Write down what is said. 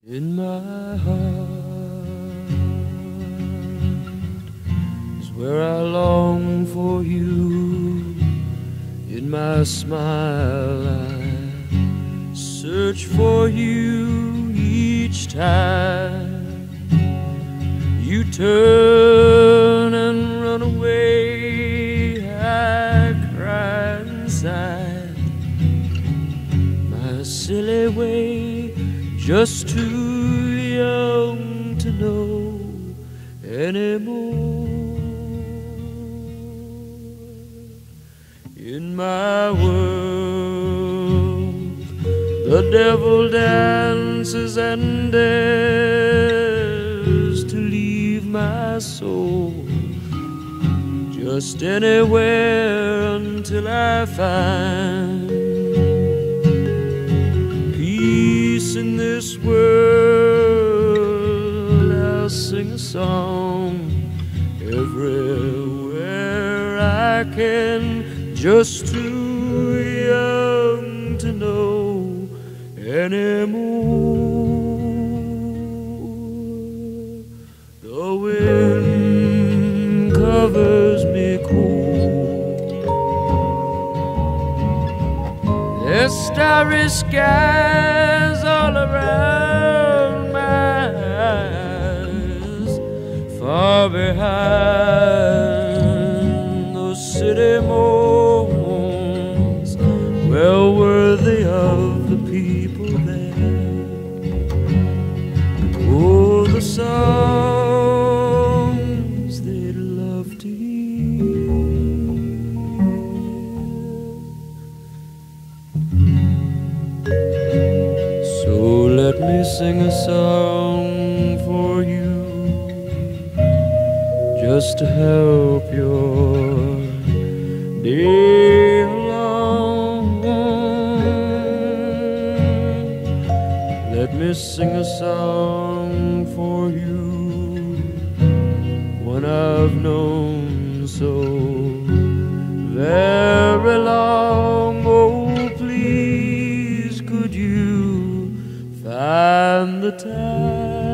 In my heart is where I long for you. In my smile I search for you each time you turn and run away. I cry inside my silly way, just too young to know anymore. In my world, the devil dances and dares to leave my soul just anywhere until I find peace in this world. I'll sing a song everywhere I can, just too young to know anymore. The wind covers me cold, there's starry skies all around my eyes. Far behind those city moons, well worthy of the people there. Oh, the songs they'd love to hear. So let me sing a song for you, just to help your day along. Let me sing a song for you, one I've known so very long. Oh, please, could you find the time